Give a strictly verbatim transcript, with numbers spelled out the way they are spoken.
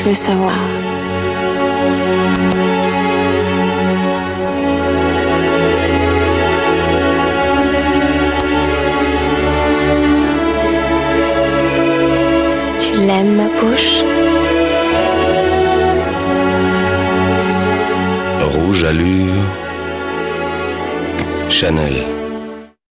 veux savoir. Tu l'aimes, ma bouche? Rouge Allure, Chanel.